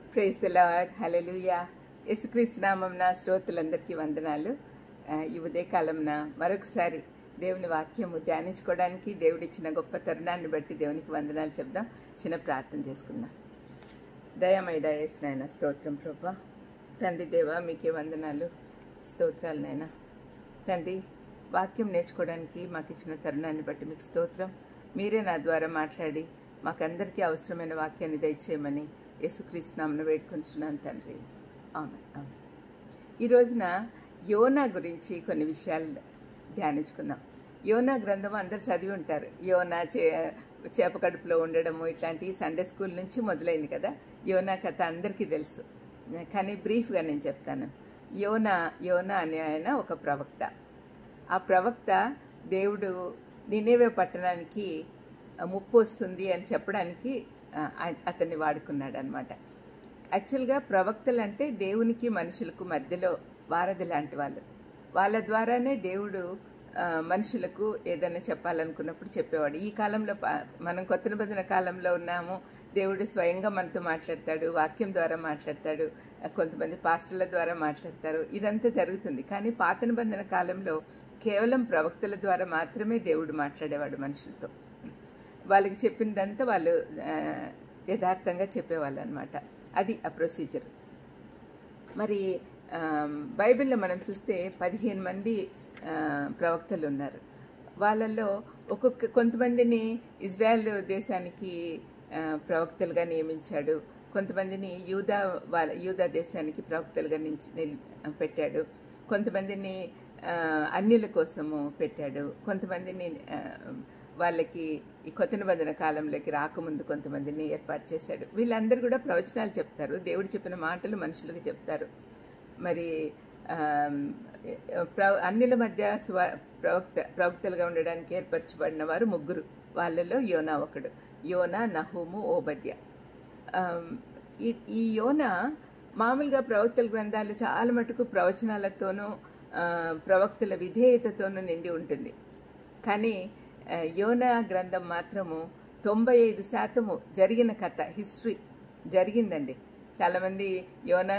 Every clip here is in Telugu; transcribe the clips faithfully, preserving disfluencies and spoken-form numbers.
Praise the lord. హల్లెలూయా. యేసుక్రీస్తు నామమున శ్రోతలందరికీ వందనాలు. ఈ ఉదయకాలంన మరొకసారి దేవుని వాక్యము ధ్యానించుకోవడానికి దేవుడిచ్చిన గొప్ప తరుణాన్ని బట్టి దేవునికి వందనాలు చెప్దాం. చిన్న ప్రార్థన చేసుకుందాం. దయమై దయేసినైనా స్తోత్రం ప్రభా. తండ్రి దేవా, మీకే వందనాలు, స్తోత్రాలు నైనా. తండ్రి, వాక్యం నేర్చుకోవడానికి మాకు ఇచ్చిన తరుణాన్ని బట్టి మీకు స్తోత్రం. మీరే నా ద్వారా మాట్లాడి మాకందరికీ అవసరమైన వాక్యాన్ని దయచేయమని యేసుక్రీస్తు నామమున వేడుకొంచున్నాను తండ్రి. ఆమేన్ ఆమేన్. ఈ రోజున యోనా గురించి కొన్ని విషయాలు ధ్యానించుకుందాం. యోనా గ్రంథం అందరు చదివి ఉంటారు. యోనా చే చేప కడుపులో ఉండడము ఇట్లాంటి సండే స్కూల్ నుంచి మొదలైంది కదా. యోనా కథ అందరికీ తెలుసు, కానీ బ్రీఫ్గా నేను చెప్తాను. యోనా యోనా అనే ఆయన ఒక ప్రవక్త. ఆ ప్రవక్త దేవుడు నినేవే పట్టణానికి ముప్పు వస్తుంది అని చెప్పడానికి అతన్ని వాడుకున్నాడు అనమాట. యాక్చువల్గా ప్రవక్తలు అంటే దేవునికి మనుషులకు మధ్యలో వారధి లాంటి వాళ్ళు. వాళ్ళ ద్వారానే దేవుడు మనుషులకు ఏదైనా చెప్పాలనుకున్నప్పుడు చెప్పేవాడు. ఈ కాలంలో మనం కొత్త నిబంధన కాలంలో ఉన్నాము. దేవుడు స్వయంగా మనతో మాట్లాడతాడు, వాక్యం ద్వారా మాట్లాడతాడు, కొంతమంది పాస్టర్ల ద్వారా మాట్లాడతారు. ఇదంతా జరుగుతుంది. కానీ పాత నిబంధన కాలంలో కేవలం ప్రవక్తల ద్వారా మాత్రమే దేవుడు మాట్లాడేవాడు మనుషులతో. వాళ్ళకి చెప్పినదంతా వాళ్ళు యథార్థంగా చెప్పేవాళ్ళు అనమాట. అది ఆ ప్రొసీజర్. మరి బైబిల్లో మనం చూస్తే పదిహేను మంది ప్రవక్తలు ఉన్నారు. వాళ్ళల్లో ఒక్కొక్క కొంతమందిని ఇజ్రాయెల్ దేశానికి ప్రవక్తలుగా నియమించాడు, కొంతమందిని యూదా వాళ్ళ యూదా దేశానికి ప్రవక్తలుగా పెట్టాడు, కొంతమందిని అన్యుల కోసము పెట్టాడు, కొంతమందిని వాళ్ళకి ఈ కొత్త నిబంధన కాలంలోకి రాకముందు కొంతమందిని ఏర్పాటు చేశాడు. వీళ్ళందరూ కూడా ప్రవచనాలు చెప్తారు, దేవుడు చెప్పిన మాటలు మనుషులకు చెప్తారు. మరి అన్యుల మధ్య స్వ ప్రవక్త ప్రవక్తలుగా ఉండడానికి ఏర్పరచబడిన వారు ముగ్గురు. వాళ్ళలో యోనా ఒకడు. యోనా, నహూము, ఓబద్య. ఈ ఈ యోనా మామూలుగా ప్రవక్తల గ్రంథాలు చాలా మటుకు ప్రవచనాలతోనూ ప్రవక్తల విధేయతతోనూ నిండి ఉంటుంది. కానీ యోనా గ్రంథం మాత్రము తొంభై ఐదు శాతము జరిగిన కథ, హిస్టరీ జరిగిందండి. చాలామంది యోనా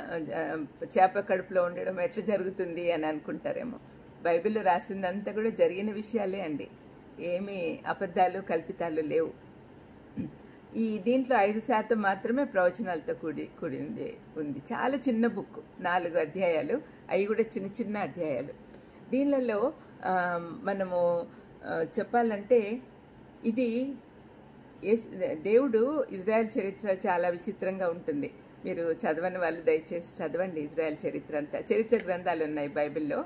చేప కడుపులో ఉండడం ఎట్లా జరుగుతుంది అని అనుకుంటారేమో. బైబిల్లో రాసిందంతా కూడా జరిగిన విషయాలే అండి, ఏమీ అబద్ధాలు కల్పితాలు లేవు. ఈ దీంట్లో ఐదు శాతం మాత్రమే ప్రవచనాలతో కూడి కూడింది ఉంది. చాలా చిన్న బుక్, నాలుగు అధ్యాయాలు, అవి కూడా చిన్న చిన్న అధ్యాయాలు. దీనిలలో మనము చెప్పాలంటే ఇది దేవుడు ఇజ్రాయెల్ చరిత్ర చాలా విచిత్రంగా ఉంటుంది. మీరు చదవని వాళ్ళు దయచేసి చదవండి ఇజ్రాయెల్ చరిత్ర అంతా. చరిత్ర గ్రంథాలు ఉన్నాయి బైబిల్లో.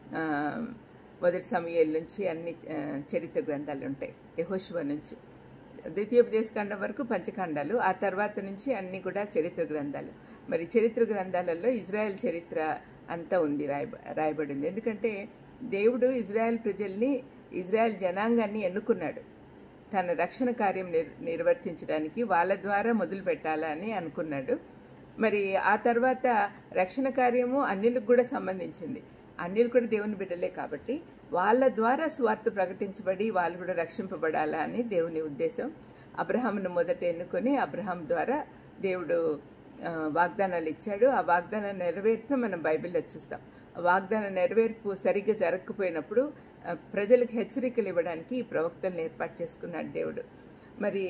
మొదటి సమూయేలు నుంచి అన్ని చరిత్ర గ్రంథాలు ఉంటాయి. యెహోషువ నుంచి ద్వితీయోపదేశకాండం వరకు పంచకాండాలు, ఆ తర్వాత నుంచి అన్ని కూడా చరిత్ర గ్రంథాలు. మరి చరిత్ర గ్రంథాలలో ఇజ్రాయెల్ చరిత్ర అంతా ఉంది, రాయబ రాయబడింది. ఎందుకంటే దేవుడు ఇజ్రాయెల్ ప్రజల్ని, ఇజ్రాయెల్ జనాంగాన్ని ఎన్నుకున్నాడు తన రక్షణ కార్యం నిర్ నిర్వర్తించడానికి. వాళ్ళ ద్వారా మొదలు పెట్టాలని అనుకున్నాడు. మరి ఆ తర్వాత రక్షణ కార్యము అన్యులకు కూడా సంబంధించింది. అన్యులు కూడా దేవుని బిడ్డలే కాబట్టి వాళ్ళ ద్వారా స్వార్థ ప్రకటించబడి వాళ్ళు కూడా రక్షింపబడాలా అని దేవుని ఉద్దేశం. అబ్రహామును మొదట ఎన్నుకొని అబ్రహాం ద్వారా దేవుడు వాగ్దానాలు ఇచ్చాడు. ఆ వాగ్దానం నెరవేర్పు మనం బైబిల్లో చూస్తాం. వాగ్దాన నెరవేర్పు సరిగ్గా జరగకపోయినప్పుడు ప్రజలకు హెచ్చరికలు ఇవ్వడానికి ఈ ప్రవక్తలను ఏర్పాటు చేసుకున్నాడు దేవుడు. మరి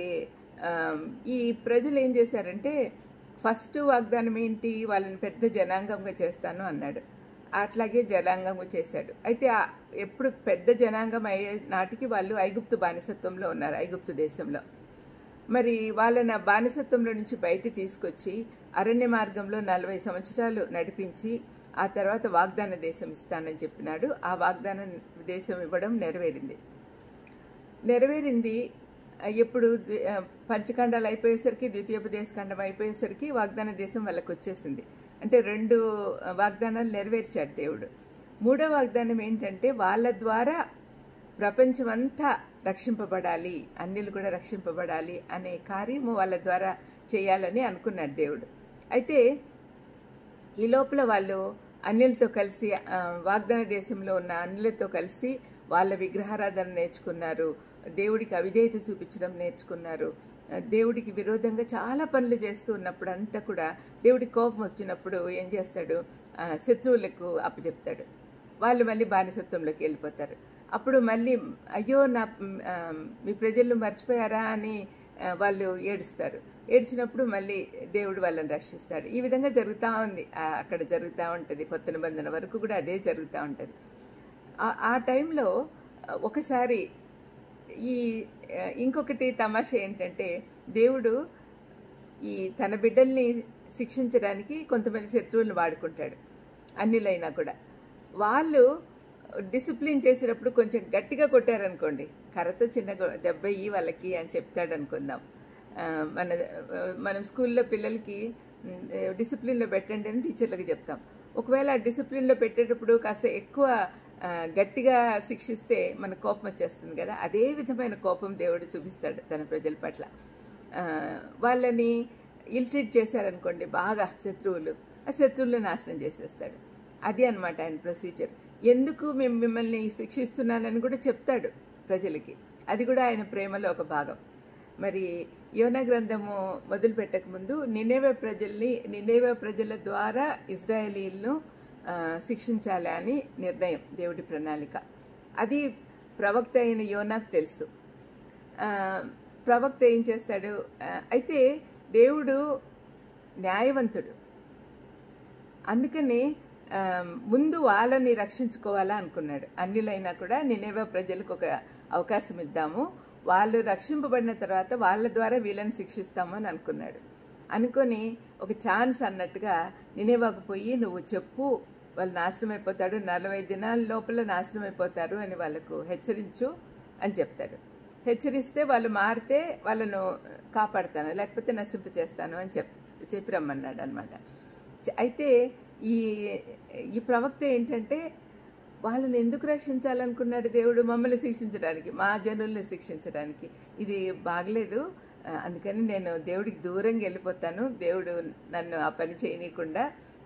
ఈ ప్రజలు ఏం చేశారంటే, ఫస్ట్ వాగ్దానం ఏంటి, వాళ్ళని పెద్ద జనాంగంగా చేస్తాను అన్నాడు. అట్లాగే జనాంగంగా చేశాడు. అయితే ఎప్పుడు పెద్ద జనాంగం అయ్యే నాటికి వాళ్ళు ఐగుప్తు బానిసత్వంలో ఉన్నారు, ఐగుప్తు దేశంలో. మరి వాళ్ళని ఆ బానిసత్వంలో నుంచి బయట తీసుకొచ్చి అరణ్య మార్గంలో నలభై సంవత్సరాలు నడిపించి ఆ తర్వాత వాగ్దాన దేశం ఇస్తానని చెప్పినాడు. ఆ వాగ్దాన దేశం ఇవ్వడం నెరవేరింది నెరవేరింది ఎప్పుడు పంచకాండాలు అయిపోయేసరికి, ద్వితీయోపదేశకాండం అయిపోయేసరికి వాగ్దాన దేశం వాళ్ళకి వచ్చేసింది. అంటే రెండు వాగ్దానాలు నెరవేర్చాడు దేవుడు. మూడో వాగ్దానం ఏంటంటే, వాళ్ళ ద్వారా ప్రపంచమంతా రక్షింపబడాలి, అన్యులు కూడా రక్షింపబడాలి అనే కార్యము వాళ్ళ ద్వారా చేయాలని అనుకున్నాడు దేవుడు. అయితే ఈ లోపల వాళ్ళు అన్యులతో కలిసి, వాగ్దాన దేశంలో ఉన్న అన్యులతో కలిసి వాళ్ళ విగ్రహారాధన నేర్చుకున్నారు, దేవుడికి అవిధేయత చూపించడం నేర్చుకున్నారు. దేవుడికి విరోధంగా చాలా పనులు చేస్తూ ఉన్నప్పుడు అంతా కూడా దేవుడికి కోపం వచ్చినప్పుడు ఏం చేస్తాడు, శత్రువులకు అప్పచెప్తాడు. వాళ్ళు మళ్ళీ బానిసత్వంలోకి వెళ్ళిపోతారు. అప్పుడు మళ్ళీ అయ్యో నా మీ ప్రజలు మర్చిపోయారా అని వాళ్ళు ఏడుస్తారు. ఏడ్చినప్పుడు మళ్ళీ దేవుడు వాళ్ళని రక్షిస్తాడు. ఈ విధంగా జరుగుతూ ఉంది, అక్కడ జరుగుతూ ఉంటుంది. కొత్త నిబంధన వరకు కూడా అదే జరుగుతూ ఉంటుంది. ఆ టైంలో ఒకసారి ఈ ఇంకొకటి తమాషా ఏంటంటే, దేవుడు ఈ తన బిడ్డల్ని శిక్షించడానికి కొంతమంది శత్రువులను వాడుకుంటాడు. అన్నిలైనా కూడా వాళ్ళు డిసిప్లిన్ చేసేటప్పుడు కొంచెం గట్టిగా కొట్టారనుకోండి, కర్రతో చిన్న దెబ్బ ఇయ్యి వాళ్ళకి అని చెప్తాడు అనుకుందాం. మన మనం స్కూల్లో పిల్లలకి డిసిప్లిన్లో పెట్టండి అని టీచర్లకు చెప్తాం. ఒకవేళ ఆ డిసిప్లిన్లో పెట్టేటప్పుడు కాస్త ఎక్కువ గట్టిగా శిక్షిస్తే మన కోపం వచ్చేస్తుంది కదా, అదే విధమైన కోపం దేవుడు చూపిస్తాడు తన ప్రజల పట్ల. వాళ్ళని ఇల్ట్రీట్ చేశారనుకోండి బాగా శత్రువులు, ఆ శత్రువులను నాశనం చేసేస్తాడు. అది అనమాట ఆయన ప్రొసీజర్. ఎందుకు మేము మిమ్మల్ని శిక్షిస్తున్నానని కూడా చెప్తాడు ప్రజలకి. అది కూడా ఆయన ప్రేమలో ఒక భాగం. మరి యోనా గ్రంథము మొదలు పెట్టక ముందు నినేవే ప్రజల్ని నినేవే ప్రజల ద్వారా ఇజ్రాయేలీలను శిక్షించాలి అని నిర్ణయం, దేవుడి ప్రణాళిక. అది ప్రవక్త అయిన యోనాకు తెలుసు. ప్రవక్త ఏం చేస్తాడు, అయితే దేవుడు న్యాయవంతుడు, అందుకని ముందు వాళ్ళని రక్షించుకోవాలా అనుకున్నాడు. అన్నిలైనా కూడా నినేవే ప్రజలకు ఒక అవకాశం ఇద్దాము, వాళ్ళు రక్షింపబడిన తర్వాత వాళ్ళ ద్వారా వీళ్ళని శిక్షిస్తాము అని అనుకున్నాడు. అనుకొని ఒక ఛాన్స్ అన్నట్టుగా నినేవాకు పోయి నువ్వు చెప్పు, వాళ్ళు నాశనం అయిపోతాడు, నలభై దినాల లోపల నాశనం అయిపోతారు అని వాళ్ళకు హెచ్చరించు అని చెప్తాడు. హెచ్చరిస్తే వాళ్ళు మారితే వాళ్ళను కాపాడుతాను, లేకపోతే నశింపు చేస్తాను అని చెప్ చెప్పి రమ్మన్నాడు అనమాట. అయితే ఈ ఈ ప్రవక్త ఏంటంటే, వాళ్ళని ఎందుకు రక్షించాలనుకున్నాడు దేవుడు? మమ్మల్ని శిక్షించడానికి, మా జనుల్ని శిక్షించడానికి. ఇది బాగలేదు, అందుకని నేను దేవుడికి దూరంగా వెళ్ళిపోతాను, దేవుడు నన్ను ఆ పని చేయనీయకుండా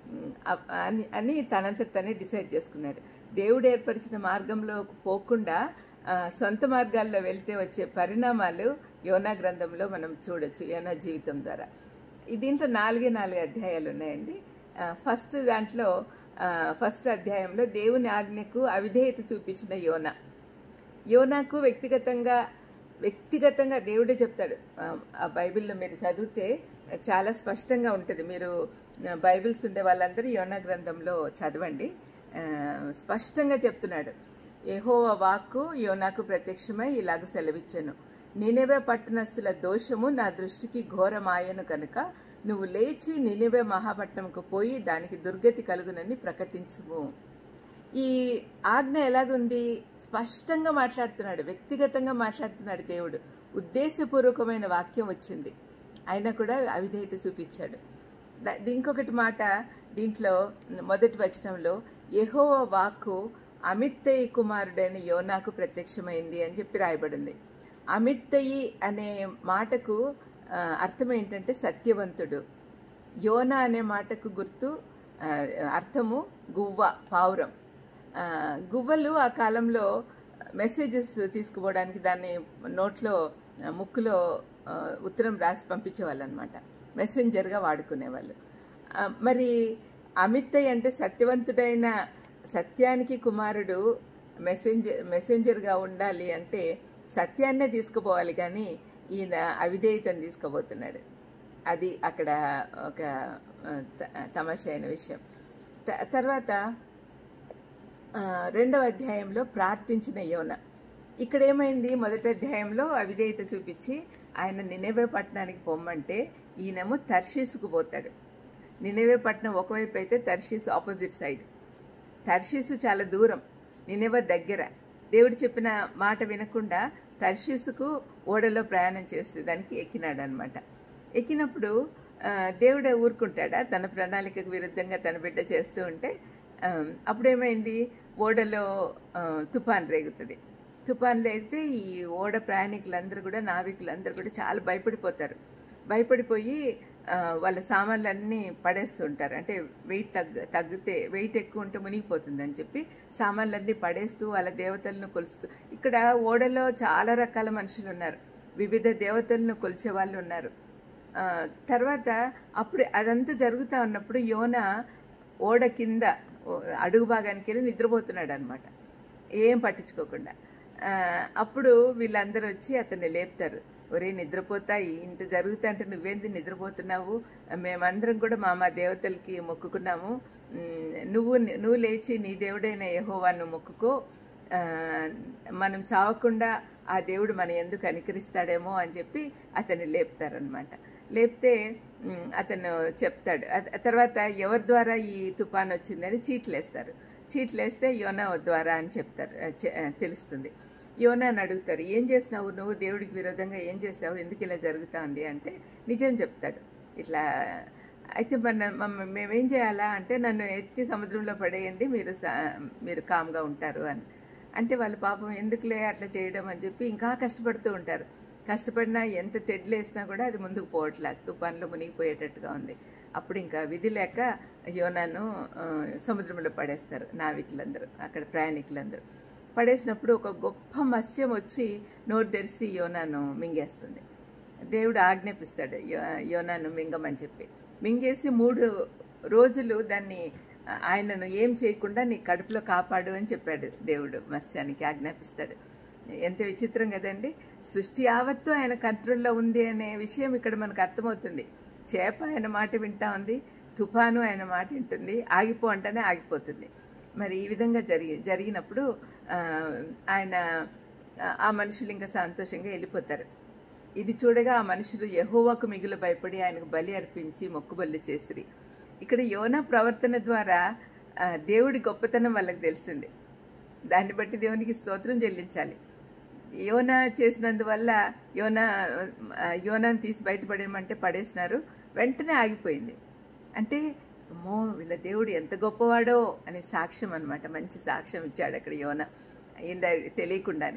అని అని తనంత తనే డిసైడ్ చేసుకున్నాడు. దేవుడు ఏర్పరిచిన మార్గంలో పోకుండా సొంత మార్గాల్లో వెళ్తే వచ్చే పరిణామాలు యోనా గ్రంథంలో మనం చూడొచ్చు, యోనా జీవితం ద్వారా. దీంట్లో నాలుగే నాలుగు అధ్యాయాలు ఉన్నాయండి. ఫస్ట్ దాంట్లో ఫస్ట్ అధ్యాయంలో దేవుని ఆజ్ఞకు అవిధేయత చూపించిన యోనా. యోనాకు వ్యక్తిగతంగా వ్యక్తిగతంగా దేవుడే చెప్తాడు. ఆ బైబిల్లో మీరు చదివితే చాలా స్పష్టంగా ఉంటుంది. మీరు బైబిల్స్ ఉండే వాళ్ళందరూ యోనా గ్రంథంలో చదవండి. స్పష్టంగా చెప్తున్నాడు, యెహోవా వాక్కు యోనాకు ప్రత్యక్షమై ఇలాగ సెలవిచ్చెను, నినెవే పట్టణస్థుల దోషము నా దృష్టికి ఘోరమాయను కనుక నువ్వు లేచి నినెవే మహాపట్నంకు పోయి దానికి దుర్గతి కలుగునని ప్రకటించుము. ఈ ఆజ్ఞ ఎలాగుంది? స్పష్టంగా మాట్లాడుతున్నాడు, వ్యక్తిగతంగా మాట్లాడుతున్నాడు దేవుడు. ఉద్దేశపూర్వకమైన వాక్యం వచ్చింది, అయినా కూడా అవిధేయత చూపించాడు. ఇంకొకటి మాట దీంట్లో మొదటి వచనంలో, యెహోవా వాక్కు అమిత్తయి కుమారుడైన యోనాకు ప్రత్యక్షమైంది అని చెప్పి రాయబడింది. అమిత్తయి అనే మాటకు అర్థం ఏంటంటే సత్యవంతుడు. యోనా అనే మాటకు గుర్తు అర్థము గువ్వ, పావురం. గువ్వలు ఆ కాలంలో మెసేజెస్ తీసుకుపోవడానికి దాన్ని నోట్లో ముక్కులో ఉత్తరం రాసి పంపించేవాళ్ళు అనమాట, మెసెంజర్గా వాడుకునేవాళ్ళు. మరి అమిత్తయ్య అంటే సత్యవంతుడైన, సత్యానికి కుమారుడు మెసెంజర్ మెసెంజర్గా ఉండాలి అంటే సత్యాన్నే తీసుకుపోవాలి, కానీ ఈయన అవిధేయతను తీసుకుపోతున్నాడు. అది అక్కడ ఒక తమాషా అయిన విషయం. తర్వాత రెండవ అధ్యాయంలో ప్రార్థించిన యోనా. ఇక్కడ ఏమైంది? మొదటి అధ్యాయంలో అవిధేయత చూపించి ఆయన నినెవే పట్టణానికి పొమ్మంటే ఈయనేమో తర్షీసుకు పోతాడు. నినెవే పట్టణం ఒకవైపు అయితే తర్షీసు ఆపోజిట్ సైడ్. తర్షీసు చాలా దూరం, నినెవే దగ్గర. దేవుడు చెప్పిన మాట వినకుండా తర్షీసుకు ఓడలో ప్రయాణం చేసేదానికి ఎక్కినాడు అనమాట. ఎక్కినప్పుడు దేవుడు ఊరుకుంటాడా తన ప్రణాళికకు విరుద్ధంగా తన బిడ్డ చేస్తూ ఉంటే? అప్పుడేమైంది? ఓడలో తుఫాన్ రేగుతుంది. తుఫాన్ రేగితే ఈ ఓడ ప్రయాణికులందరూ కూడా, నావికులందరూ కూడా చాలా భయపడిపోతారు. భయపడిపోయి వాళ్ళ సామాన్లన్నీ పడేస్తుంటారు. అంటే వెయిట్ తగ్గ తగ్గితే వెయిట్ ఎక్కువ ఉంటే మునిగిపోతుందని చెప్పి సామాన్లన్నీ పడేస్తూ వాళ్ళ దేవతలను కొలుస్తూ. ఇక్కడ ఓడలో చాలా రకాల మనుషులు ఉన్నారు. వివిధ దేవతలను కొలిచే వాళ్ళు ఉన్నారు. తర్వాత అప్పుడు అదంతా జరుగుతూ ఉన్నప్పుడు యోన ఓడ కింద అడుగు భాగానికి వెళ్ళి నిద్రపోతున్నాడు అనమాట, ఏం పట్టించుకోకుండా. అప్పుడు వీళ్ళందరూ వచ్చి అతన్ని లేపుతారు. ఒరే నిద్రపోతాయి, ఇంత జరుగుతా అంటే నువ్వేంది నిద్రపోతున్నావు, మేమందరం కూడా మా మా దేవతలకి మొక్కుకున్నాము, నువ్వు నువ్వు లేచి నీ దేవుడైన యెహోవాను మొక్కుకో, మనం చావకుండా ఆ దేవుడు మన ఎందుకు కనికరిస్తాడేమో అని చెప్పి అతన్ని లేపుతారనమాట. లేపితే అతను చెప్తాడు. తర్వాత ఎవరి ద్వారా ఈ తుఫాన్ వచ్చిందని చీట్లేస్తారు. చీట్లేస్తే యోనా ద్వారా అని చెప్తారు, తెలుస్తుంది. యోనాని అడుగుతారు, ఏం చేసినావు నువ్వు, దేవుడికి విరోధంగా ఏం చేసావు, ఎందుకు ఇలా జరుగుతా ఉంది అంటే నిజం చెప్తాడు. ఇట్లా అయితే మన మేమేం చేయాలా అంటే నన్ను ఎత్తి సముద్రంలో పడేయండి, మీరు మీరు కామ్గా ఉంటారు అని అంటే వాళ్ళు పాపం ఎందుకులే అట్లా చేయడం అని చెప్పి ఇంకా కష్టపడుతూ ఉంటారు. కష్టపడినా ఎంత తెడ్లేసినా కూడా అది ముందుకు పోవట్లే, తుఫాన్లో మునిగిపోయేటట్టుగా ఉంది. అప్పుడు ఇంకా విధి లేక యోనాను సముద్రంలో పడేస్తారు నావికులందరూ, అక్కడ ప్రయాణికులందరూ. పడేసినప్పుడు ఒక గొప్ప మత్స్యం వచ్చి నోరు తెరిచి యోనాను మింగేస్తుంది. దేవుడు ఆజ్ఞాపిస్తాడు యోనాను మింగమని చెప్పి. మింగేసి మూడు రోజులు దాన్ని ఆయనను ఏం చేయకుండా నీ కడుపులో కాపాడు అని చెప్పాడు దేవుడు. మత్స్యానికి ఆజ్ఞాపిస్తాడు. ఎంత విచిత్రం కదండి. సృష్టి యావత్తు ఆయన కంట్రోల్లో ఉంది అనే విషయం ఇక్కడ మనకు అర్థమవుతుంది. చేప ఆయన మాట వింటా ఉంది, తుఫాను ఆయన మాట వింటుంది, ఆగిపో అంటేనే ఆగిపోతుంది. మరి ఈ విధంగా జరిగి జరిగినప్పుడు ఆయన ఆ మనుషులు ఇంకా సంతోషంగా వెళ్ళిపోతారు. ఇది చూడగా ఆ మనుషులు యెహోవాకు మిగులు భయపడి ఆయనకు బలి అర్పించి మొక్కుబళ్ళు చేసిరి. ఇక్కడ యోనా ప్రవర్తన ద్వారా దేవుడి గొప్పతనం వాళ్ళకి తెలిసింది. దాన్ని బట్టి దేవునికి స్తోత్రం చెల్లించాలి. యోనా చేసినందువల్ల యోనా యోనాను తీసి బయటపడేయమంటే పడేసినారు, వెంటనే ఆగిపోయింది. అంటే అమ్మో వీళ్ళ దేవుడు ఎంత గొప్పవాడో అనే సాక్ష్యం అనమాట. మంచి సాక్ష్యం ఇచ్చాడు అక్కడ యోనా, తెలియకుండానే.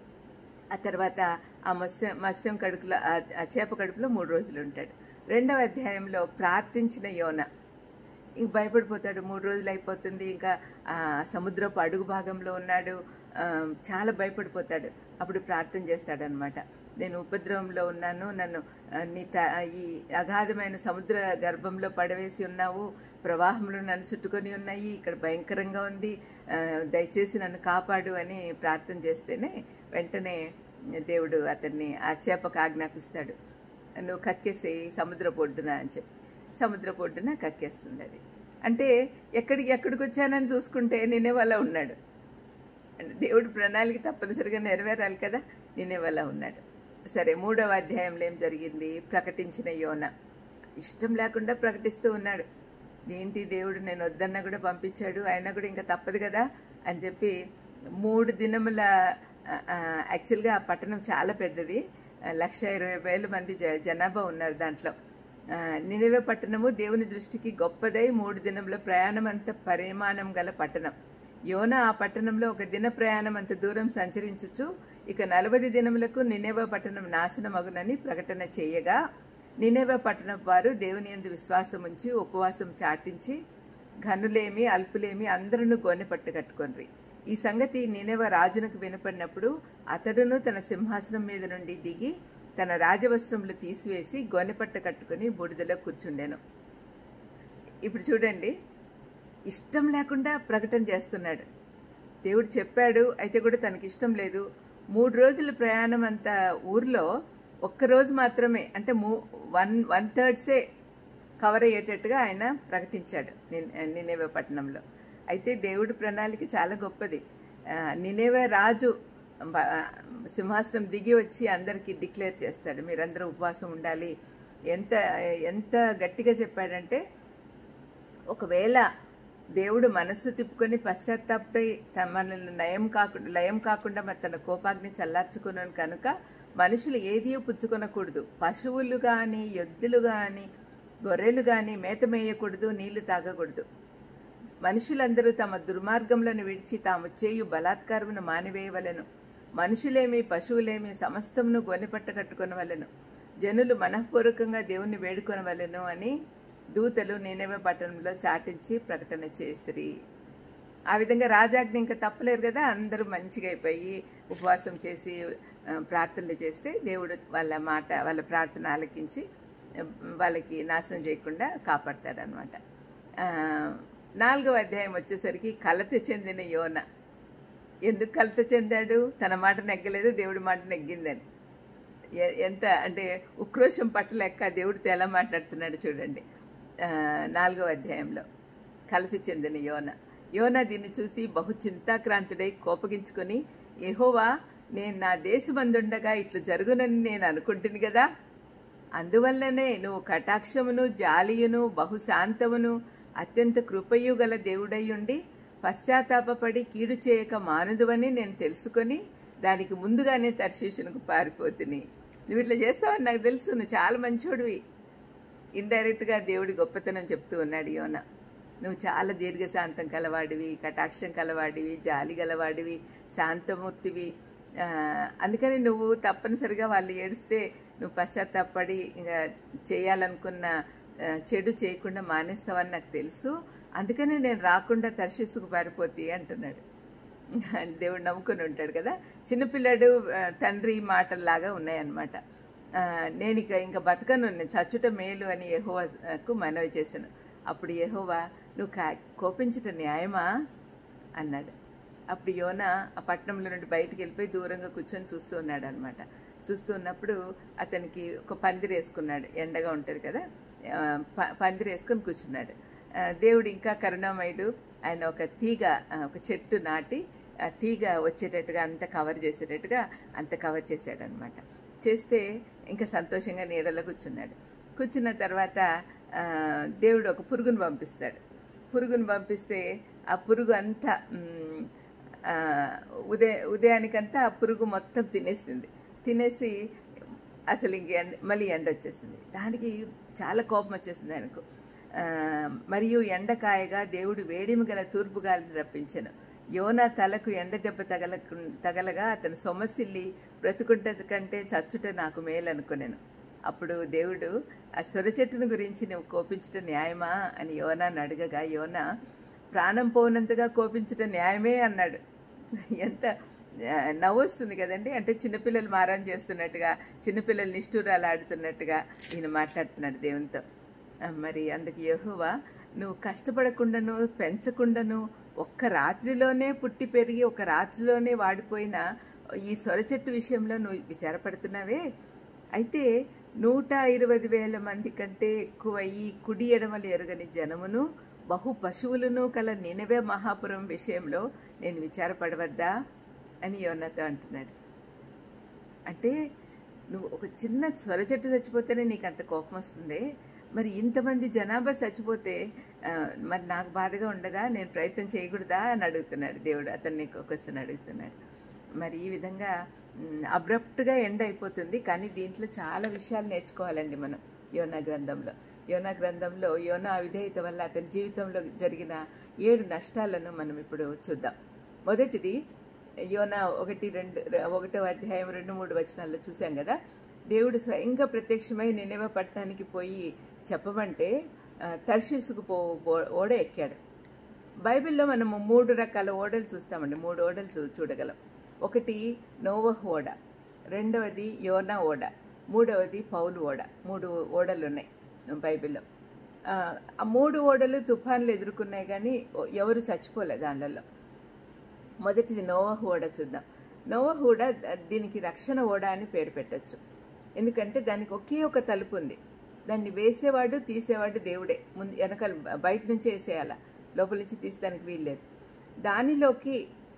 ఆ తర్వాత ఆ మత్స్యం మత్స్యం కడుపులో ఆ చేప కడుపులో మూడు రోజులు ఉంటాడు. రెండవ అధ్యాయంలో ప్రార్థించిన యోనా ఇంక భయపడిపోతాడు. మూడు రోజులు అయిపోతుంది, ఇంకా సముద్రపు అడుగు భాగంలో ఉన్నాడు, చాలా భయపడిపోతాడు. అప్పుడు ప్రార్థన చేస్తాడనమాట. నేను ఉపద్రవంలో ఉన్నాను, నన్ను నీ త ఈ అగాధమైన సముద్ర గర్భంలో పడవేసి ఉన్నావు, ప్రవాహంలో నన్ను చుట్టుకొని ఉన్నాయి, ఇక్కడ భయంకరంగా ఉంది, దయచేసి నన్ను కాపాడు అని ప్రార్థన చేస్తేనే వెంటనే దేవుడు అతన్ని ఆ చేపకు ఆజ్ఞాపిస్తాడు, నువ్వు కక్కేసేయి సముద్ర పొడ్డున అని చెప్పి. సముద్ర పొడ్డున కక్కేస్తుంది అది. అంటే ఎక్కడికి ఎక్కడికి వచ్చానని చూసుకుంటే నినేవాలా ఉన్నాడు. దేవుడి ప్రణాళిక తప్పనిసరిగా నెరవేరాలి కదా, నినేవాలా ఉన్నాడు. సరే, మూడవ అధ్యాయంలో ఏం జరిగింది? ప్రకటించిన యోనా ఇష్టం లేకుండా ప్రకటిస్తూ ఉన్నాడు. ఏంటి దేవుడు నేను వద్దన్నా కూడా పంపించాడు, అయినా కూడా ఇంకా తప్పదు కదా అని చెప్పి మూడు దినముల యాక్చువల్గా ఆ పట్టణం చాలా పెద్దది, లక్ష ఇరవై వేల మంది జ జనాభా ఉన్నారు దాంట్లో. నినివే పట్టణము దేవుని దృష్టికి గొప్పదై మూడు దినముల ప్రయాణం అంత పరిమాణం గల పట్టణం. యోనా ఆ పట్టణంలో ఒక దిన ప్రయాణం అంత దూరం సంచరించుచు ఇక నలభై దినములకు నినివే పట్టణం నాశనమగునని ప్రకటన చేయగా, నినివే పట్టణం వారు దేవుని యందు విశ్వాసం ఉంచి ఉపవాసం చాటించి ఘనులేమి అల్పులేమి అందరూ గోనె పట్టు కట్టుకొనిరి. ఈ సంగతి నినివే రాజునకు వినపడినప్పుడు అతడును తన సింహాసనం మీద నుండి దిగి తన రాజవస్త్రములు తీసివేసి గోనెపట్ట కట్టుకుని బూడిదలో కూర్చుండెను. ఇప్పుడు చూడండి, ఇష్టం లేకుండా ప్రకటన చేస్తున్నాడు. దేవుడు చెప్పాడు, అయితే కూడా తనకి ఇష్టం లేదు. మూడు రోజుల ప్రయాణం అంత ఊర్లో ఒక్కరోజు మాత్రమే, అంటే మూ వన్ వన్ థర్డ్సే కవర్ అయ్యేటట్టుగా ఆయన ప్రకటించాడు నినివే పట్టణంలో. అయితే దేవుడి ప్రణాళిక చాలా గొప్పది. నినివే రాజు సింహాసనం దిగి వచ్చి అందరికీ డిక్లేర్ చేస్తాడు, మీరందరూ ఉపవాసం ఉండాలి. ఎంత ఎంత గట్టిగా చెప్పాడంటే, ఒకవేళ దేవుడు మనస్సు తిప్పుకొని పశ్చాత్తాపై మనల్ని నయం కాకుండా లయం కాకుండా మరి తన కోపాగ్ని చల్లార్చుకున్నాను కనుక మనుషులు ఏదీ పుచ్చుకొనకూడదు, పశువులు కానీ ఎద్దులు కానీ గొర్రెలు కానీ మేత మేయకూడదు, నీళ్లు తాగకూడదు. మనుషులందరూ తమ దుర్మార్గంలను విడిచి తాము చేయు బలాత్కారమును మానివేయవలెను. మనుషులేమి పశువులేమి సమస్తమును గొనెపట్ట కట్టుకొనవలెను. జనులు మనఃపూర్వకంగా దేవుణ్ణి వేడుకొనవలెను అని దూతలు నినివే పట్టణంలో చాటించి ప్రకటన చేసిరి. ఆ విధంగా రాజాజ్ఞ ఇంకా తప్పలేరు కదా, అందరూ మంచిగా అయిపోయి ఉపవాసం చేసి ప్రార్థనలు చేస్తే దేవుడు వాళ్ళ మాట వాళ్ళ ప్రార్థన ఆలకించి వాళ్ళకి నాశనం చేయకుండా కాపాడతాడనమాట. నాలుగవ అధ్యాయం వచ్చేసరికి కలత చెందిన యోన. ఎందుకు కలత చెందాడు? తన మాట నెగ్గలేదు, దేవుడి మాట నెగ్గిందని. ఎంత అంటే ఉక్రోషం పట్టలేక దేవుడితో ఎలా మాట్లాడుతున్నాడు చూడండి. నాలుగవ అధ్యాయంలో కలత చెందిన యోన. యోన దీన్ని చూసి బహు చింతాక్రాంతుడై కోపగించుకొని, యెహోవా, నేను నా దేశమందుండగా ఇట్లు జరుగునని నేను అనుకుంటుంది కదా, అందువల్లనే నువ్వు కటాక్షమును జాలియును బహుశాంతమును అత్యంత కృపయు గల దేవుడయ్యుండి పశ్చాత్తాపడి కీడు చేయక మానుదువని నేను తెలుసుకొని దానికి ముందుగానే తర్షీషునకు పారిపోతుని. నువ్వు ఇట్లా చేస్తావని నాకు తెలుసు, నువ్వు చాలా మంచోడివి. ఇండైరెక్ట్గా దేవుడి గొప్పతనం చెప్తూ ఉన్నాడు యోన. నువ్వు చాలా దీర్ఘశాంతం కలవాడివి, కటాక్షం కలవాడివి, జాలి గలవాడివి, శాంతమూర్తివి. అందుకని నువ్వు తప్పనిసరిగా వాళ్ళు ఏడిస్తే నువ్వు పశ్చాత్తాపడి ఇంకా చేయాలనుకున్న చెడు చేయకుండా మానేస్తావని నాకు తెలుసు. అందుకని నేను రాకుండా తర్షీసుకు పారిపోతే అంటున్నాడు. దేవుడు నమ్ముకొని ఉంటాడు కదా. చిన్నపిల్లాడు తండ్రి మాటల్లాగా ఉన్నాయన్నమాట. నేను ఇక ఇంకా బతకను, నేను చచ్చుట మేలు అని యెహోవాకు మనవి చేశాను. అప్పుడు యెహోవా, నువ్వు కా కోపించుట న్యాయమా అన్నాడు. అప్పుడు యోన ఆ పట్టణంలో నుండి బయటికి వెళ్ళిపోయి దూరంగా కూర్చొని చూస్తూ ఉన్నాడు అనమాట. చూస్తూ ఉన్నప్పుడు అతనికి ఒక పందిరి వేసుకున్నాడు, ఎండగా ఉంటుంది కదా, పందిరి వేసుకొని కూర్చున్నాడు. దేవుడు ఇంకా కరుణామయుడు, ఆయన ఒక తీగ ఒక చెట్టు నాటి ఆ తీగ వచ్చేటట్టుగా అంత కవర్ చేసేటట్టుగా అంత కవర్ చేశాడు అనమాట. చేస్తే ఇంకా సంతోషంగా నీడలో కూర్చున్నాడు. కూర్చున్న తర్వాత దేవుడు ఒక పురుగును పంపిస్తాడు. పురుగును పంపిస్తే ఆ పురుగు అంతా ఉదయ ఉదయానికంతా ఆ పురుగు మొత్తం తినేసింది. తినేసి అసలు ఇంక ఎండ మళ్ళీ ఎండ వచ్చేసింది. దానికి చాలా కోపం వచ్చేసింది ఆయనకు. మరియు ఎండకాయగా దేవుడు వేడిమి గల తూర్పు గాలిని రప్పించెను. యోనా తలకు ఎండ దెబ్బ తగల తగలగా అతను సొమ్మసిల్లి బ్రతుకుంట కంటే చచ్చుట నాకు మేలు అనుకునేను. అప్పుడు దేవుడు, ఆ సొర చెట్టును గురించి నువ్వు కోపించుట న్యాయమా అని యోనాను అడగగా, యోనా ప్రాణం పోనంతగా కోపించుట న్యాయమే అన్నాడు. ఎంత నవ్వొస్తుంది కదండి. అంటే చిన్నపిల్లలు మారం చేస్తున్నట్టుగా, చిన్నపిల్లలు నిష్ఠూరాలు ఆడుతున్నట్టుగా ఈయన మాట్లాడుతున్నాడు దేవునితో. మరి అందుకు యెహోవా, నువ్వు కష్టపడకుండాను పెంచకుండాను ఒక్క రాత్రిలోనే పుట్టి పెరిగి ఒక రాత్రిలోనే వాడిపోయిన ఈ సొర చెట్టు విషయంలో నువ్వు విచారపడుతున్నావే, అయితే నూట ఇరవై వేల మంది కంటే ఎక్కువ ఈ కుడి ఎడమలు ఎరుగని జనమును బహు పశువులను కల నినవే మహాపురం విషయంలో నేను విచారపడవద్దా అని యోనాతో అంటున్నాడు. అంటే నువ్వు ఒక చిన్న సొర చెట్టు చచ్చిపోతేనే నీకు అంత కోపం వస్తుంది, మరి ఇంతమంది జనాభా చచ్చిపోతే మరి నాకు బాధగా ఉండదా, నేను ప్రయత్నం చేయకూడదా అని అడుగుతున్నాడు దేవుడు. అతన్ని క్వశ్చన్ అడుగుతున్నాడు. మరి ఈ విధంగా అబ్రప్ట్గా ఎండ్ అయిపోతుంది. కానీ దీంట్లో చాలా విషయాలు నేర్చుకోవాలండి మనం యోనా గ్రంథంలో. యోనా గ్రంథంలో యోనా అవిధేయత వల్ల అతని జీవితంలో జరిగిన ఏడు నష్టాలను మనం ఇప్పుడు చూద్దాం. మొదటిది, యోనా ఒకటి రెండు ఒకటో అధ్యాయం రెండు మూడు వచనాల్లో చూసాం కదా. దేవుడు స్వయంగా ప్రత్యక్షమై నినెవె పట్టణానికి పోయి చెప్పమంటే తర్షీసుకు పో ఓడ ఎక్కాడు. బైబిల్లో మనము మూడు రకాల ఓడలు చూస్తామండి. మూడు ఓడలు చూ చూడగలం ఒకటి నోవహు ఓడ, రెండవది యోనా ఓడ, మూడవది పౌలు ఓడ. మూడు ఓడలు ఉన్నాయి బైబిల్లో. ఆ మూడు ఓడలు తుఫాన్లు ఎదుర్కొన్నాయి కానీ ఎవరు చచ్చిపోలేదు దానిలో. మొదటిది నోవహు ఓడ చూద్దాం. నోవహు ఓడ, దీనికి రక్షణ ఓడ అని పేరు పెట్టచ్చు. ఎందుకంటే దానికి ఒకే ఒక తలుపు ఉంది. దాన్ని వేసేవాడు తీసేవాడు దేవుడే. ముందు వెనకాల బయట నుంచి వేసేయాల, లోపల నుంచి తీసేదానికి వీల్లేదు. దానిలోకి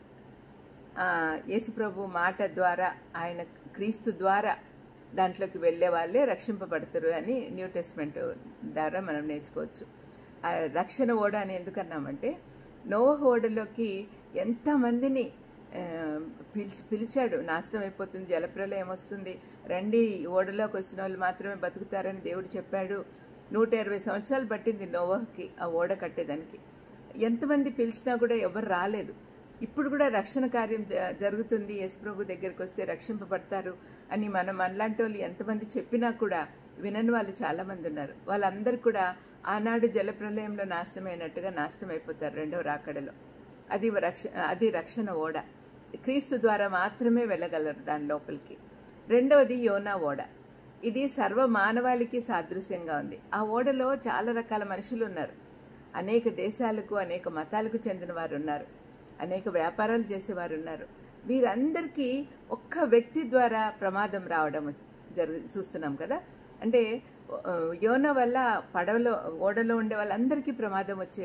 యేసుప్రభు మాట ద్వారా, ఆయన క్రీస్తు ద్వారా దాంట్లోకి వెళ్ళే వాళ్ళే రక్షింపబడతారు అని న్యూ టెస్ట్మెంట్ ద్వారా మనం నేర్చుకోవచ్చు. ఆ రక్షణ ఓడ అని ఎందుకన్నామంటే, నోవహు ఓడలోకి ఎంతమందిని పిలిచి పిలిచాడు. నాశనం అయిపోతుంది, జలప్రలయం వస్తుంది, రండి ఓడలోకి వచ్చిన వాళ్ళు మాత్రమే బతుకుతారని దేవుడు చెప్పాడు. నూట ఇరవై సంవత్సరాలు పట్టింది నోవహుకి ఆ ఓడ కట్టేదానికి. ఎంతమంది పిలిచినా కూడా ఎవరు రాలేదు. ఇప్పుడు కూడా రక్షణ కార్యం జరుగుతుంది, యేసుప్రభు దగ్గరికి వస్తే రక్షింపబడతారు అని మనం మనలాంటి వాళ్ళు ఎంతమంది చెప్పినా కూడా వినని వాళ్ళు చాలామంది ఉన్నారు. వాళ్ళందరూ కూడా ఆనాడు జలప్రలయంలో నాశనమైనట్టుగా నాశనం అయిపోతారు రెండవ రాకడలో. అది రక్ష అది రక్షణ ఓడ. క్రీస్తు ద్వారా మాత్రమే వెళ్ళగలరు దాని లోపలికి. రెండవది యోనా ఓడ. ఇది సర్వ మానవాళికి సాదృశ్యంగా ఉంది. ఆ ఓడలో చాలా రకాల మనుషులు ఉన్నారు. అనేక దేశాలకు అనేక మతాలకు చెందిన వారు ఉన్నారు. అనేక వ్యాపారాలు చేసేవారు ఉన్నారు. వీరందరికీ ఒక్క వ్యక్తి ద్వారా ప్రమాదం రావడం జరు చూస్తున్నాం కదా. అంటే యోనా వల్ల పడవలో ఓడలో ఉండే వాళ్ళందరికీ ప్రమాదం వచ్చే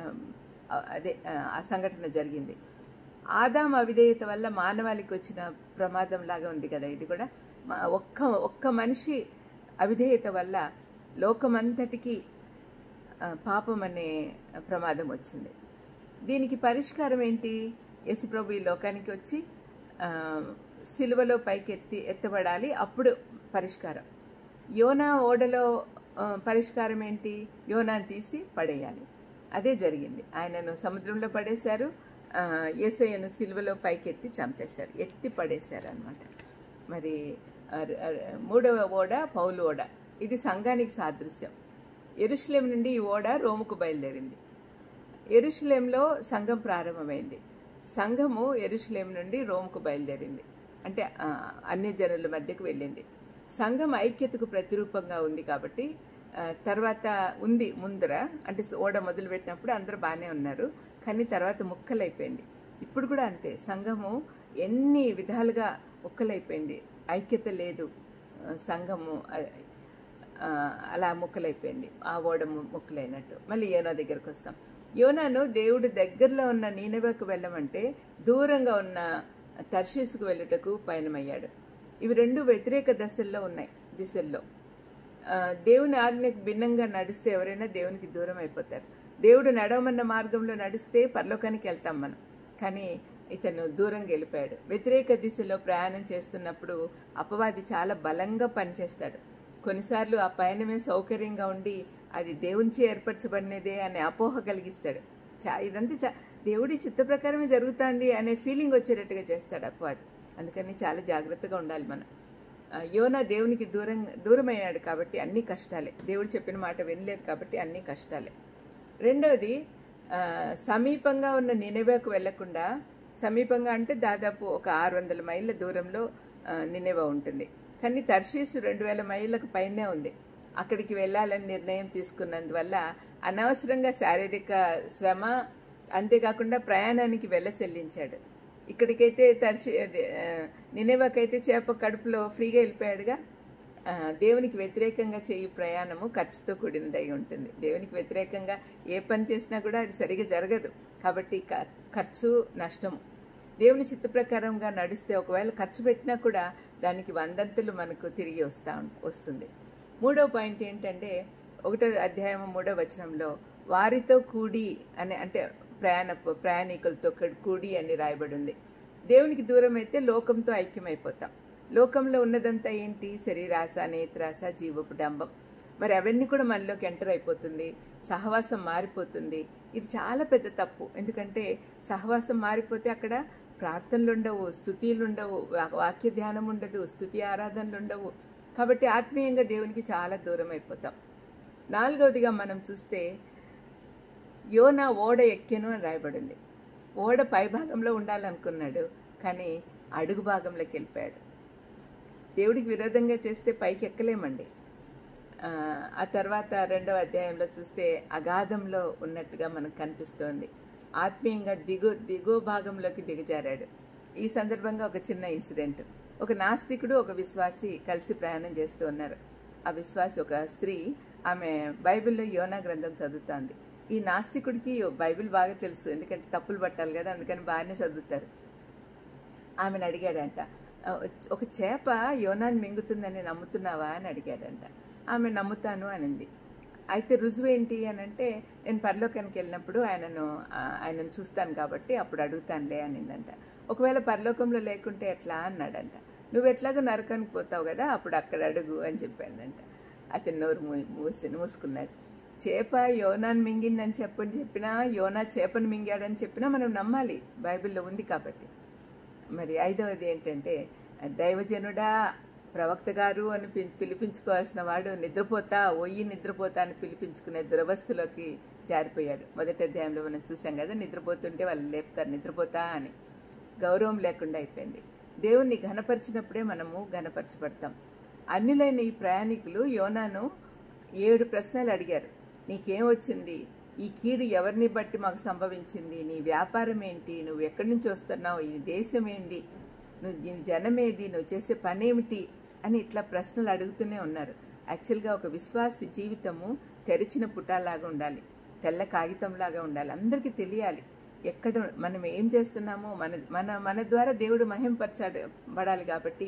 అదే ఆ సంఘటన జరిగింది. ఆదాం అవిధేయత వల్ల మానవాళికి వచ్చిన ప్రమాదం లాగా ఉంది కదా ఇది కూడా. ఒక్క ఒక్క మనిషి అవిధేయత వల్ల లోకమంతటికి పాపం అనే ప్రమాదం వచ్చింది. దీనికి పరిష్కారం ఏంటి? యేసుప్రభు ఈ లోకానికి వచ్చి సిలువలో పైకి ఎత్తి ఎత్తబడాలి, అప్పుడు పరిష్కారం. యోనా ఓడలో పరిష్కారం ఏంటి? యోనాను తీసి పడేయాలి. అదే జరిగింది. ఆయనను సముద్రంలో పడేశారు, యేసయ్యను సిలువలో పైకి ఎత్తి చంపేశారు, ఎత్తి పడేశారు అనమాట. మరి మూడవ ఓడ పౌలు ఓడ. ఇది సంఘానికి సాదృశ్యం. యెరూషలేం నుండి ఈ ఓడ రోముకు బయలుదేరింది. యెరూషలేంలో సంఘం ప్రారంభమైంది. సంఘము యెరూషలేం నుండి రోముకు బయలుదేరింది, అంటే అన్య జనుల మధ్యకు వెళ్ళింది. సంఘం ఐక్యతకు ప్రతిరూపంగా ఉంది కాబట్టి తర్వాత ఉంది ముందర, అంటే ఓడ మొదలుపెట్టినప్పుడు అందరూ బాగానే ఉన్నారు, కానీ తర్వాత ముక్కలైపోయింది. ఇప్పుడు కూడా అంతే, సంఘము ఎన్ని విధాలుగా ముక్కలైపోయింది, ఐక్యత లేదు, సంఘము అలా ముక్కలైపోయింది, ఆ ఓడ ముక్కలైనట్టు. మళ్ళీ యోనా దగ్గరకు వస్తాం. యోనాను దేవుడు దగ్గరలో ఉన్న నీనెవెకు వెళ్ళమంటే దూరంగా ఉన్న తర్షీసుకు వెళ్ళుటకు పయనమయ్యాడు. ఇవి రెండు వ్యతిరేక దశల్లో ఉన్నాయి, దిశల్లో. దేవుని ఆజ్ఞకు భిన్నంగా నడిస్తే ఎవరైనా దేవునికి దూరం అయిపోతారు. దేవుడు నడవమన్న మార్గంలో నడిస్తే పరలోకానికి వెళ్తాం మనం, కానీ ఇతను దూరంగా వెళ్ళిపోయాడు. వ్యతిరేక దిశలో ప్రయాణం చేస్తున్నప్పుడు అపవాది చాలా బలంగా పనిచేస్తాడు. కొన్నిసార్లు ఆ పయనమే సౌకర్యంగా ఉండి అది దేవునిచే ఏర్పరచబడినదే అనే అపోహ కలిగిస్తాడు. చా ఇదంతా చా దేవుడి చిత్త ప్రకారమే జరుగుతుంది అనే ఫీలింగ్ వచ్చేటట్టుగా చేస్తాడు అపవాది. అందుకని చాలా జాగ్రత్తగా ఉండాలి మనం. యోనా దేవునికి దూరం దూరమయ్యాడు కాబట్టి అన్ని కష్టాలే. దేవుడు చెప్పిన మాట వినలేదు కాబట్టి అన్ని కష్టాలే. రెండవది, సమీపంగా ఉన్న నినెవెకు వెళ్లకుండా, సమీపంగా అంటే దాదాపు ఒక ఆరు వందల మైళ్ళ దూరంలో నినెవె ఉంటుంది, కానీ తర్షీసు రెండు వేల మైళ్ళకు పైనే ఉంది. అక్కడికి వెళ్ళాలని నిర్ణయం తీసుకున్నందువల్ల అనవసరంగా శారీరక శ్రమ, అంతేకాకుండా ప్రయాణానికి వెల చెల్లించాడు. ఇక్కడికైతే తర్షి నినెవెకైతే చేప కడుపులో ఫ్రీగా వెళ్ళిపోయాడుగా. దేవునికి వ్యతిరేకంగా చేయు ప్రయాణము ఖర్చుతో కూడినదై ఉంటుంది. దేవునికి వ్యతిరేకంగా ఏ పని చేసినా కూడా అది సరిగా జరగదు, కాబట్టి ఖర్చు నష్టము. దేవుని చిత్త ప్రకారంగా నడిస్తే ఒకవేళ ఖర్చు పెట్టినా కూడా దానికి వందంతులు మనకు తిరిగి వస్తా వస్తుంది. మూడో పాయింట్ ఏంటంటే, ఒకటో అధ్యాయం మూడో వచనంలో వారితో కూడి అని, అంటే ప్రయాణ ప్రయాణికులతో కూడి అని రాయబడి ఉంది. దేవునికి దూరం అయితే లోకంతో ఐక్యమైపోతాం. లోకంలో ఉన్నదంతా ఏంటి? శరీరాశ, నేత్రాశ, జీవపు డంబం. మరి అవన్నీ కూడా మనలోకి ఎంటర్ అయిపోతుంది, సహవాసం మారిపోతుంది. ఇది చాలా పెద్ద తప్పు. ఎందుకంటే సహవాసం మారిపోతే అక్కడ ప్రార్థనలు ఉండవు, స్తుతిలు ఉండవు, వాక్య ధ్యానం ఉండదు, స్తుతి ఆరాధనలు ఉండవు. కాబట్టి ఆత్మీయంగా దేవునికి చాలా దూరం అయిపోతాం. నాలుగవదిగా మనం చూస్తే యోనా ఓడ ఎక్కెను అని రాయబడింది. ఓడ పై భాగంలో ఉండాలనుకున్నాడు, కానీ అడుగు భాగంలోకి వెళ్ళిపోయాడు. దేవుడికి విరోధంగా చేస్తే పైకి ఎక్కలేమండి. ఆ తర్వాత రెండవ అధ్యాయంలో చూస్తే అగాధంలో ఉన్నట్టుగా మనకు కనిపిస్తోంది. ఆత్మీయంగా దిగు దిగువ భాగంలోకి దిగజారాడు. ఈ సందర్భంగా ఒక చిన్న ఇన్సిడెంట్. ఒక నాస్తికుడు, ఒక విశ్వాసి కలిసి ప్రయాణం చేస్తూ ఉన్నారు. ఆ విశ్వాసి ఒక స్త్రీ, ఆమె బైబిల్లో యోనా గ్రంథం చదువుతోంది. ఈ నాస్తికుడికి బైబిల్ బాగా తెలుసు, ఎందుకంటే తప్పులు పట్టాలి కదా, అందుకని బాగానే చదువుతారు. ఆమెను అడిగాడంట, ఒక చేప యోనాన్ని మింగుతుందని నమ్ముతున్నావా అని అడిగాడంట. ఆమె నమ్ముతాను అనింది. అయితే రుజువు ఏంటి అని అంటే, నేను పరలోకానికి వెళ్ళినప్పుడు ఆయనను ఆయనను చూస్తాను కాబట్టి అప్పుడు అడుగుతానులే అనిందంట. ఒకవేళ పరలోకంలో లేకుంటే ఎట్లా అన్నాడంట. నువ్వు ఎట్లాగో నరకానికి పోతావు కదా, అప్పుడు అక్కడ అడుగు అని చెప్పాడంట. అతను నోరు మూసి మూసుకున్నాడు. చేప యోనాను మింగిందని చెప్పని చెప్పినా, యోనా చేపను మింగాడని చెప్పినా మనం నమ్మాలి, బైబిల్లో ఉంది కాబట్టి. మరి ఐదవది ఏంటంటే, దైవజనుడా ప్రవక్త గారు అని పి- పిలిపించుకోవాల్సిన వాడు నిద్రపోతా ఒయ్యి నిద్రపోతా అని పిలిపించుకునే దురవస్థలోకి జారిపోయాడు. మొదటి అధ్యాయంలో మనం చూసాం కదా, నిద్రపోతుంటే వాళ్ళు లేపుతారు నిద్రపోతా అని. గౌరవం లేకుండా అయిపోయింది. దేవుణ్ణి ఘనపరిచినప్పుడే మనము ఘనపరచబడతాం. అన్యులైన ఈ ప్రయాణికులు యోనాను ఏడు ప్రశ్నలు అడిగారు. నీకేం వచ్చింది? ఈ కీడు ఎవరిని బట్టి మాకు సంభవించింది? నీ వ్యాపారం ఏంటి? నువ్వు ఎక్కడి నుంచి వస్తున్నావు? ఈ దేశం ఏంటి? నువ్వు దీని జనమేది? నువ్వు చేసే పనేమిటి అని ఇట్లా ప్రశ్నలు అడుగుతూనే ఉన్నారు. యాక్చువల్గా ఒక విశ్వాసి జీవితము తెరిచిన పుటాలాగా ఉండాలి, తెల్ల కాగితంలాగా ఉండాలి. అందరికీ తెలియాలి ఎక్కడ మనం ఏం చేస్తున్నామో. మన మన మన ద్వారా దేవుడు మహింపరచాడు పడాలి కాబట్టి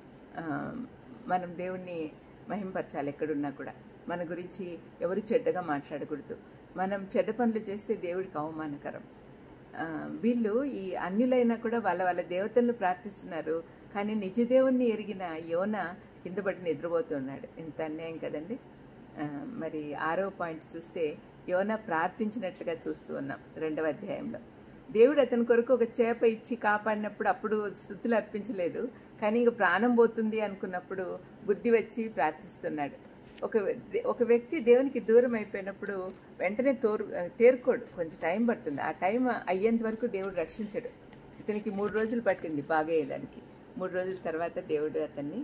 మనం దేవుణ్ణి మహింపరచాలి. ఎక్కడున్నా కూడా మన గురించి ఎవరు చెడ్డగా మాట్లాడకూడదు. మనం చెడ్డ పనులు చేస్తే దేవుడికి అవమానకరం. వీళ్ళు ఈ అన్యులైనా కూడా వాళ్ళ వాళ్ళ దేవతలను ప్రార్థిస్తున్నారు, కానీ నిజ దేవుణ్ణి ఎరిగిన యోన కింద పడి నిద్రపోతున్నాడు. ఎంత అన్యాయం కదండి. మరి ఆరో పాయింట్ చూస్తే యోన ప్రార్థించినట్లుగా చూస్తూ ఉన్నాం రెండవ అధ్యాయంలో. దేవుడు అతని కొరకు ఒక చేప ఇచ్చి కాపాడినప్పుడు అప్పుడు స్తుతులు అర్పించలేదు, కానీ ఇంక ప్రాణం పోతుంది అనుకున్నప్పుడు బుద్ధి వచ్చి ప్రార్థిస్తున్నాడు. ఒక ఒక వ్యక్తి దేవునికి దూరం అయిపోయినప్పుడు వెంటనే తోరు తేరుకోడు, కొంచెం టైం పడుతుంది. ఆ టైం అయ్యేంత వరకు దేవుడు రక్షించడు. ఇతనికి మూడు రోజులు పట్టింది బాగయ్యేదానికి. మూడు రోజుల తర్వాత దేవుడు అతన్ని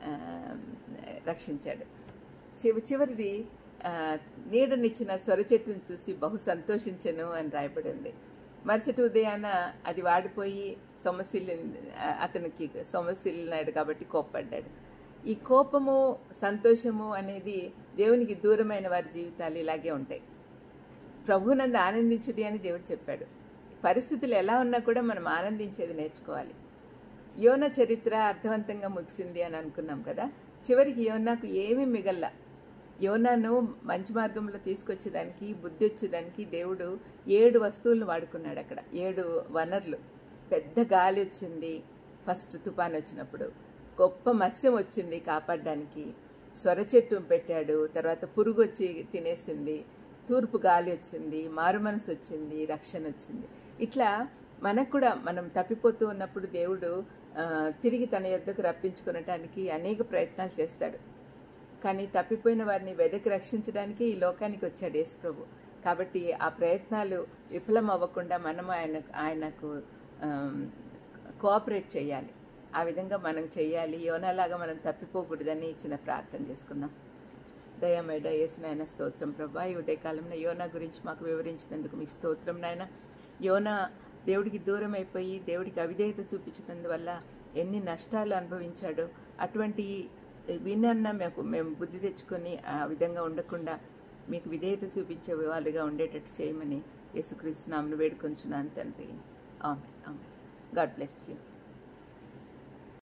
రక్షించాడు. చివ చివరిది నీడనిచ్చిన సొర చెట్టును చూసి బహు సంతోషించను అని రాయబడి ఉంది. మరుసటి ఉదయాన అది వాడిపోయి సొమసిల్లి అతనికి సొమసిల్లినాడు కాబట్టి కోప్పడ్డాడు. ఈ కోపము సంతోషము అనేది దేవునికి దూరమైన వారి జీవితాలు ఇలాగే ఉంటాయి. ప్రభువునందు ఆనందించుడి అని దేవుడు చెప్పాడు. పరిస్థితులు ఎలా ఉన్నా కూడా మనం ఆనందించేది నేర్చుకోవాలి. యోన చరిత్ర అర్థవంతంగా ముగిసింది అని అనుకున్నాం కదా. చివరికి యోనాకు ఏమీ మిగల్లా. యోనాను మంచి మార్గంలో తీసుకొచ్చేదానికి, బుద్ధి వచ్చేదానికి దేవుడు ఏడు వస్తువులను వాడుకున్నాడు. అక్కడ ఏడు వనరులు. పెద్ద గాలి వచ్చింది ఫస్ట్ తుఫాన్ వచ్చినప్పుడు, గొప్ప మత్స్యం వచ్చింది కాపాడడానికి, సొర చెట్టు పెట్టాడు, తర్వాత పురుగు వచ్చి తినేసింది, తూర్పు గాలి వచ్చింది, మారు మనసు వచ్చింది, రక్షణ వచ్చింది. ఇట్లా మనకు కూడా మనం తప్పిపోతూ ఉన్నప్పుడు దేవుడు తిరిగి తన యొద్దకు రప్పించుకునటానికి అనేక ప్రయత్నాలు చేస్తాడు. కానీ తప్పిపోయిన వారిని వెదకి రక్షించడానికి ఈ లోకానికి వచ్చాడు యేసు ప్రభు. కాబట్టి ఆ ప్రయత్నాలు విఫలం అవ్వకుండా మనం ఆయన ఆయనకు కోఆపరేట్ చేయాలి. ఆ విధంగా మనం చేయాలి. యోనాలాగా మనం తప్పిపోకూడదని చిన్న ప్రార్థన చేసుకుందాం. దయమేడ యేసు నాయన స్తోత్రం ప్రభా. ఈ ఉదయకాలంలో యోనా గురించి మాకు వివరించినందుకు మీకు స్తోత్రం నాయన. యోనా దేవుడికి దూరం అయిపోయి దేవుడికి అవిధేయత చూపించినందువల్ల ఎన్ని నష్టాలు అనుభవించాడో, అటువంటి వినన్నా మేము మేము బుద్ధి తెచ్చుకొని ఆ విధంగా ఉండకుండా మీకు విధేయత చూపించే వాళ్ళుగా ఉండేటట్టు చేయమని యేసుక్రీస్తు నామమున వేడుకొంచున్నాను తండ్రి. ఆమేన్. ఆమేన్. God bless you.